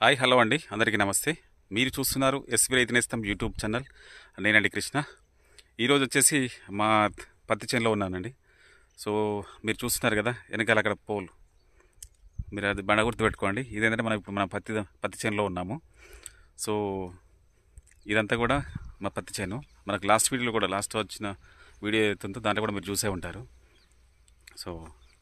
Hi hello అండి, అందరికీ నమస్తే. మీరు చూస్తున్నారు ఎస్వి రైతు నేస్తం యూట్యూబ్ ఛానల్. నేనండి కృష్ణ. ఈరోజు వచ్చేసి మా పత్తి చేనులో ఉన్నానండి. సో మీరు చూస్తున్నారు కదా వెనకాల అక్కడ పోల్, మీరు అది బండ గుర్తు పెట్టుకోండి. ఇదేంటంటే మనం ఇప్పుడు మన పత్తి చేనులో ఉన్నాము. సో ఇదంతా కూడా మా పత్తి చేను. మనకు లాస్ట్ వీడియోలో కూడా లాస్ట్ వచ్చిన వీడియో అవుతుందో దాంట్లో కూడా మీరు చూసే ఉంటారు. సో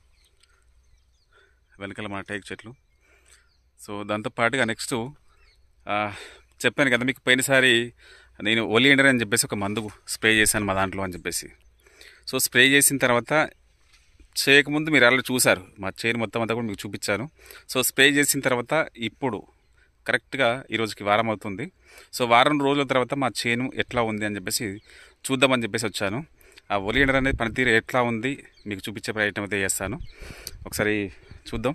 వెనకాల మన టేక్ చెట్లు. సో దాంతో పాటుగా నెక్స్ట్ చెప్పాను కదా మీకు పోయినసారి నేను ఒలియండర్ అని చెప్పేసి ఒక మందు స్ప్రే చేశాను మా దాంట్లో అని చెప్పేసి. సో స్ప్రే చేసిన తర్వాత చేయకముందు మీరు అలా చూశారు, మా చేను మొత్తం అంతా కూడా మీకు చూపించాను. సో స్ప్రే చేసిన తర్వాత ఇప్పుడు కరెక్ట్గా ఈరోజుకి వారం అవుతుంది. సో వారం రోజుల తర్వాత మా చేను ఎట్లా ఉంది అని చెప్పేసి చూద్దామని చెప్పేసి వచ్చాను. ఆ ఒలియండర్ అనేది పనితీరు ఎట్లా ఉంది మీకు చూపించే ప్రయత్నం అయితే చేస్తాను. ఒకసారి చూద్దాం.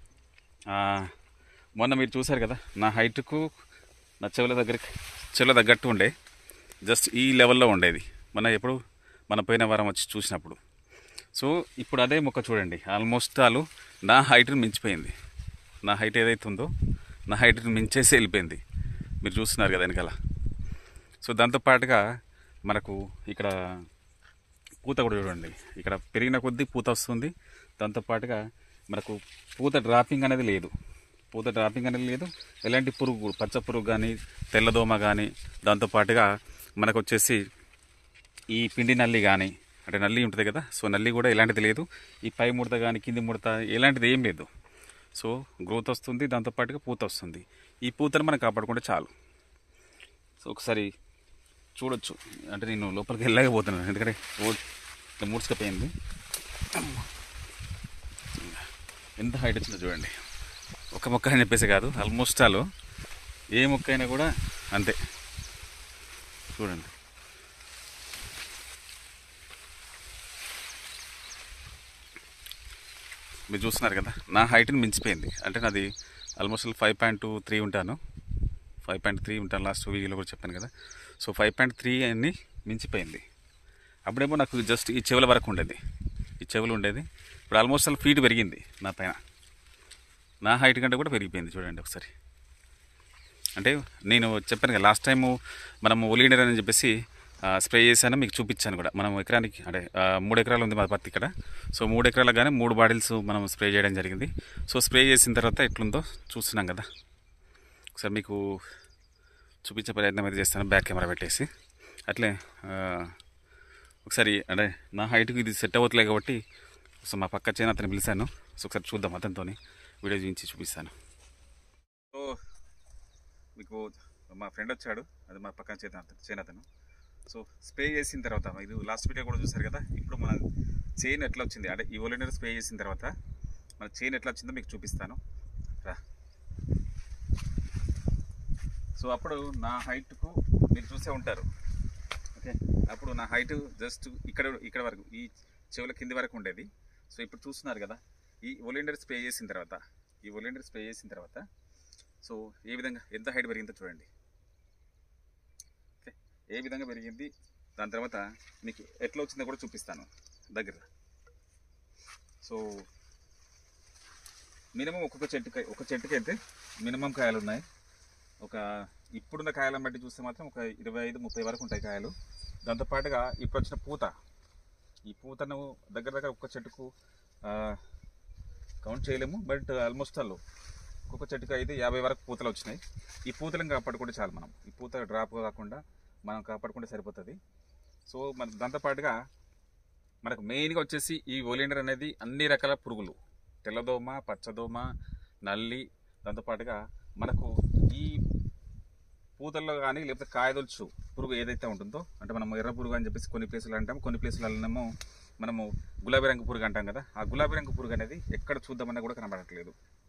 మొన్న మీరు చూశారు కదా నా హైట్కు నా చెవుల తగ్గట్టు ఉండే, జస్ట్ ఈ లెవెల్లో ఉండేది మన పోయిన వారం వచ్చి చూసినప్పుడు. సో ఇప్పుడు అదే మొక్క చూడండి, ఆల్మోస్ట్ నా హైట్ని మించిపోయింది. నా హైట్ ఏదైతే ఉందో నా హైట్ని మించేసి వెళ్ళిపోయింది. మీరు చూస్తున్నారు కదా వెనకాల. సో దాంతోపాటుగా మనకు ఇక్కడ పూత కూడా చూడండి, ఇక్కడ పెరిగిన కొద్దీ పూత వస్తుంది. దాంతోపాటుగా మనకు పూత డ్రాపింగ్ అనేది లేదు. ఎలాంటి పురుగు, పచ్చ పురుగు కానీ తెల్లదోమ కానీ, దాంతోపాటుగా మనకు వచ్చేసి ఈ పిండి నల్లి కానీ, అంటే నల్లి ఉంటుంది కదా, సో నల్లి కూడా ఎలాంటిది లేదు. ఈ పై ముడత కానీ కింది ముడత ఎలాంటిది ఏం లేదు. సో గ్రోత్ వస్తుంది, దాంతోపాటుగా పూత వస్తుంది. ఈ పూతను మనం కాపాడుకుంటే చాలు. సో ఒకసారి చూడొచ్చు. అంటే నేను లోపలికి వెళ్ళలేకపోతున్నాను, ఎందుకంటే రోడ్ మూడ్చుకపోయింది. ఎంత హైట్ వచ్చిందో చూడండి. ఒక మొక్క అని చెప్పేసి కాదు, ఆల్మోస్ట్ ఏ మొక్క అయినా కూడా అంతే. చూడండి, మీరు చూస్తున్నారు కదా నా హైట్ని మించిపోయింది. అంటే నాది ఆల్మోస్ట్ 5.3 ఉంటాను. 5.3 ఉంటాను, లాస్ట్ వీడియోలో కూడా చెప్పాను కదా. సో 5.3 అని మించిపోయింది. అప్పుడేమో నాకు జస్ట్ ఈ చెవుల వరకు ఉండేది, ఇప్పుడు ఆల్మోస్ట్ ఫీట్ పెరిగింది నా పైన. నా హైట్ కంటే కూడా పెరిగిపోయింది చూడండి ఒకసారి. అంటే నేను చెప్పాను కదా లాస్ట్ టైము మనం ఒలియండర్ అని చెప్పేసి స్ప్రే చేశాను, మీకు చూపించాను కూడా. మనం ఎకరానికి అంటే 3 ఎకరాలు ఉంది మా పత్తి ఇక్కడ. సో 3 ఎకరాలకు కానీ 3 బాటిల్స్ మనం స్ప్రే చేయడం జరిగింది. సో స్ప్రే చేసిన తర్వాత ఎట్లుందో చూస్తున్నాం కదా. ఒకసారి మీకు చూపించే ప్రయత్నం అయితే చేస్తాను, బ్యాక్ కెమెరా పెట్టేసి. అట్లే ఒకసారి అంటే నా హైట్కి ఇది సెట్ అవ్వట్లేదు కాబట్టి సో మా పక్క చేను అతను పిలిచాను. సో ఒకసారి చూద్దాం, అతనితో వీడియో చూపించి చూపిస్తాను. సో మీకు మా ఫ్రెండ్ వచ్చాడు, అది మా పక్కన చేను అతను. సో స్ప్రే చేసిన తర్వాత ఇది లాస్ట్ వీడియో కూడా చూసారు కదా. ఇప్పుడు మన చైన్ ఎట్లా వచ్చింది, అంటే ఈ ఒలియండర్ స్ప్రే చేసిన తర్వాత మన చైన్ ఎట్లా వచ్చిందో మీకు చూపిస్తాను రా. సో అప్పుడు నా హైట్కు మీరు చూసే ఉంటారు. ఓకే, అప్పుడు నా హైట్ జస్ట్ ఇక్కడ వరకు, ఈ చెవుల కింది వరకు ఉండేది. సో ఇప్పుడు చూస్తున్నారు కదా ఈ ఒలియండర్ స్ప్రే చేసిన తర్వాత సో ఏ విధంగా ఎంత హైట్ పెరిగిందో చూడండి. ఓకే, ఏ విధంగా పెరిగింది, దాని తర్వాత మీకు ఎట్లా వచ్చిందో కూడా చూపిస్తాను దగ్గర. సో మినిమం ఒక చెట్టుకి అయితే మినిమం కాయలు ఉన్నాయి. ఇప్పుడున్న కాయలను బట్టి చూస్తే మాత్రం ఒక 25-30 వరకు ఉంటాయి కాయలు. దాంతోపాటుగా ఇప్పుడు వచ్చిన ఈ పూతను దగ్గర ఒక్క చెట్టుకు కౌంట్ చేయలేము, బట్ ఆల్మోస్ట్ ఒక్కొక్క చెట్టుకు అయితే 50 వరకు పూతలు వచ్చినాయి. ఈ పూతలను కాపాడుకుంటే చాలు, మనం ఈ పూత డ్రాప్ కాకుండా మనం కాపాడుకుంటే సరిపోతుంది. సో దాంతోపాటుగా మనకు మెయిన్గా వచ్చేసి ఈ ఒలియండర్ అనేది అన్ని రకాల పురుగులు, తెల్లదోమ, పచ్చదోమ, నల్లి, దాంతోపాటుగా మనకు ఈ పూతల్లో కానీ లేకపోతే కాయదొలుచు పురుగు ఏదైతే ఉంటుందో, అంటే మనం ఎర్ర పురుగు అని చెప్పేసి కొన్ని ప్లేసులు అంటాం, కొన్ని ప్లేసులలోనేమో మనము గులాబీ రంగు పురుగు అంటాం కదా. ఆ గులాబీ రంగు పురుగు అనేది ఎక్కడ చూద్దామన్నా కూడా కనబడట్లేదు.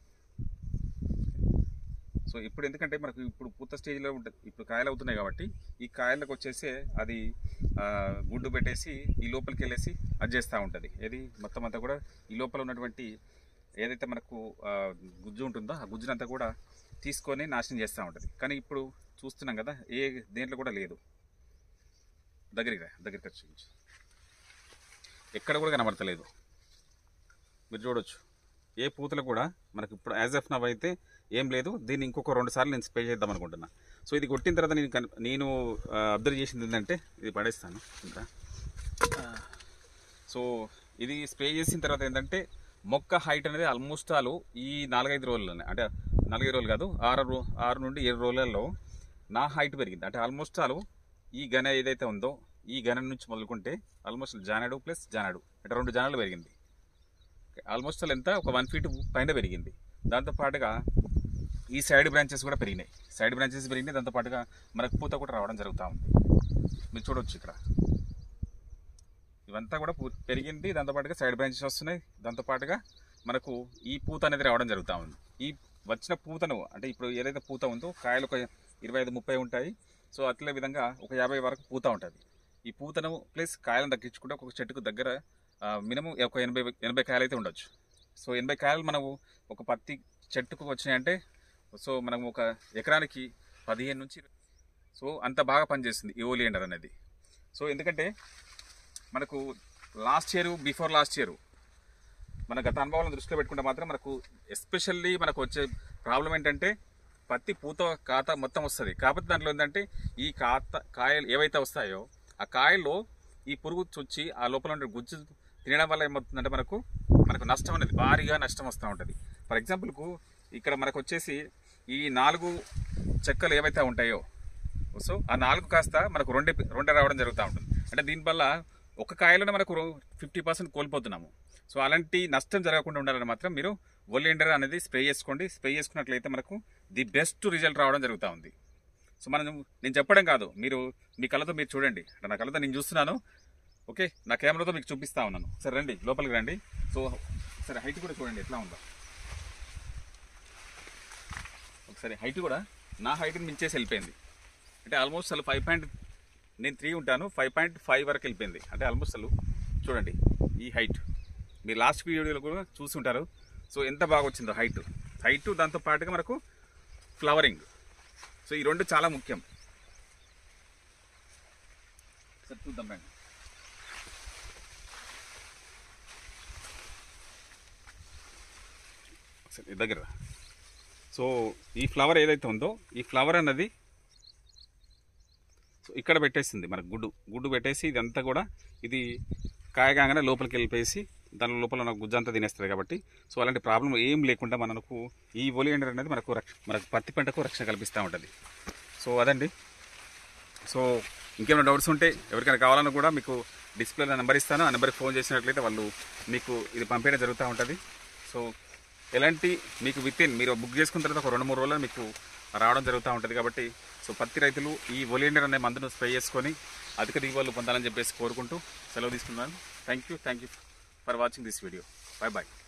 సో ఇప్పుడు ఎందుకంటే మనకు ఇప్పుడు పూత స్టేజ్లో ఉంటుంది, ఇప్పుడు కాయలు అవుతున్నాయి కాబట్టి ఈ కాయలకు వచ్చేసి అది గుడ్డు పెట్టేసి ఈ లోపలికి వెళ్ళేసి అది చేస్తూ ఉంటుంది. ఏది మొత్తం అంతా కూడా ఈ లోపల ఉన్నటువంటి ఏదైతే మనకు గుజ్జు ఉంటుందో ఆ గుజ్జునంతా కూడా తీసుకొని నాశనం చేస్తూ ఉంటుంది. కానీ ఇప్పుడు చూస్తున్నాం కదా దేంట్లో కూడా లేదు. దగ్గరికి వచ్చి ఎక్కడ కూడా కనబడతలేదు, మీరు చూడొచ్చు. ఏ పూతలు కూడా మనకు ఇప్పుడు యాజ్ ఆఫ్ నవ్ అయితే ఏం లేదు. దీన్ని ఇంకొక 2 సార్లు నేను స్ప్రే చేద్దాం అనుకుంటున్నా. సో ఇది కొట్టిన తర్వాత నేను అబ్జర్వ్ చేసింది ఏంటంటే, ఇది పడేస్తాను ఇంకా. సో ఇది స్ప్రే చేసిన తర్వాత ఏంటంటే మొక్క హైట్ అనేది ఆల్మోస్ట్ ఆల్ ఈ 4-5 రోజుల్లోనే, అంటే 4 రోజులు కాదు, 6 నుండి 7 రోజులలో నా హైట్ పెరిగింది. అంటే ఆల్మోస్ట్ ఆల్ ఈ గన ఏదైతే ఉందో ఈ గన నుంచి మొదలుకుంటే ఆల్మోస్ట్ జానాడు ప్లస్ జానాడు అంటే 2 జానాలు పెరిగింది. ఆల్మోస్ట్ ఆల్ ఎంత ఒక 1 ఫీట్ పైన పెరిగింది. దాంతోపాటుగా ఈ సైడ్ బ్రాంచెస్ కూడా పెరిగినాయి. సైడ్ బ్రాంచెస్ పెరిగినాయి, దాంతోపాటుగా మనకు పూత కూడా రావడం జరుగుతూ ఉంది. మీరు చూడవచ్చు ఇక్కడ ఇవంతా కూడా పెరిగింది. దాంతోపాటుగా సైడ్ బ్రాంచెస్ వస్తున్నాయి. దాంతోపాటుగా మనకు ఈ పూత అనేది రావడం జరుగుతూ ఉంది. ఈ వచ్చిన పూతను అంటే ఇప్పుడు ఏదైతే పూత ఉందో కాయలు ఒక 25-30 ఉంటాయి. సో అట్లే విధంగా ఒక 50 వరకు పూత ఉంటుంది. ఈ పూతను ప్లస్ కాయలను దక్కించుకుంటే ఒక చెట్టుకు దగ్గర మినిమం ఒక 80 కాయలు అయితే ఉండొచ్చు. సో 80 కాయలు మనము ఒక పత్తి చెట్టుకు వచ్చినాయంటే సో మనం ఒక ఎకరానికి 15 నుంచి సో అంత బాగా పనిచేస్తుంది ఈ ఓలియండర్ అనేది. సో ఎందుకంటే మనకు బిఫోర్ లాస్ట్ ఇయర్ మన గత అనుభవాలను దృష్టిలో పెట్టుకుంటే మాత్రం మనకు ఎస్పెషల్లీ మనకు వచ్చే ప్రాబ్లం ఏంటంటే పత్తి పూత కాత మొత్తం వస్తుంది. కాకపోతే దాంట్లో ఏంటంటే ఈ కాయలు ఏవైతే వస్తాయో ఆ కాయల్లో ఈ పురుగు చొచ్చి ఆ లోపల ఉండే గుజ్జు తినడం వల్ల ఏమవుతుందంటే మనకు నష్టం అనేది భారీగా నష్టం వస్తూ ఉంటుంది. ఫర్ ఎగ్జాంపుల్కు ఇక్కడ మనకు వచ్చేసి ఈ 4 చెక్కలు ఏవైతే ఉంటాయో సో ఆ 4 కాస్త మనకు రెండే రావడం జరుగుతూ ఉంటుంది. అంటే దీనివల్ల ఒక కాయలోనే మనకు 50% కోల్పోతున్నాము. సో అలాంటి నష్టం జరగకుండా ఉండాలని మాత్రం మీరు ఓలియండర్ అనేది స్ప్రే చేసుకోండి. స్ప్రే చేసుకున్నట్లయితే మనకు ది బెస్ట్ రిజల్ట్ రావడం జరుగుతూ ఉంది. సో నేను చెప్పడం కాదు, మీరు మీ కళ్ళతో మీరు చూడండి. అంటే నా కళ్ళతో నేను చూస్తున్నాను. ఓకే, నా కెమెరాతో మీకు చూపిస్తా ఉన్నాను. సరే రండి, లోపలికి రండి. సో సరే హైట్ కూడా చూడండి ఎట్లా ఉందో. ఒకసారి హైట్ కూడా నా హైట్ని మించేసి వెళ్ళిపోయింది. అంటే ఆల్మోస్ట్ అసలు నేను 3 ఉంటాను, 5.5 వరకు వెళ్ళిపోయింది. అంటే ఆల్మోస్ట్ అసలు చూడండి ఈ హైట్ మీరు లాస్ట్ వీడియోలో కూడా చూస్తుంటారు. సో ఎంత బాగా వచ్చిందో హైట్ దాంతో పాటుగా మనకు ఫ్లవరింగ్. సో ఈ 2 చాలా ముఖ్యం. సరే చూద్దాం రండి. సరే దగ్గర. సో ఈ ఫ్లవర్ ఏదైతే ఉందో ఈ ఫ్లవర్ అన్నది సో ఇక్కడ పెట్టేసింది మనకు గుడ్డు పెట్టేసి ఇదంతా కూడా ఇది కాయగానే లోపలికి వెళ్ళిపోయేసి దాని లోపల మనకు గుజ్జంతా తినేస్తుంది. కాబట్టి సో అలాంటి ప్రాబ్లం ఏం లేకుండా మనకు ఈ ఓలియండర్ అనేది మనకు పత్తి పంటకు రక్షణ కల్పిస్తూ ఉంటుంది. సో అదండి. సో ఇంకేమైనా డౌట్స్ ఉంటే ఎవరికైనా కావాలన్నా కూడా మీకు డిస్ప్లేలో నెంబర్ ఇస్తాను. ఆ నెంబర్కి ఫోన్ చేసినట్లయితే వాళ్ళు మీకు ఇది పంపించడం జరుగుతూ ఉంటుంది. సో ఎలాంటి మీకు మీరు బుక్ చేసుకున్న తర్వాత ఒక 2-3 రోజుల్లో మీకు రావడం జరుగుతూ ఉంటుంది. కాబట్టి సో పత్తి రైతులు ఈ ఓలియండర్ అనే మందును స్ప్రే చేసుకొని అధిక దిగుబడులు పొందాలని చెప్పేసి కోరుకుంటూ సెలవు తీసుకున్నాను. Thank you for watching this video. By.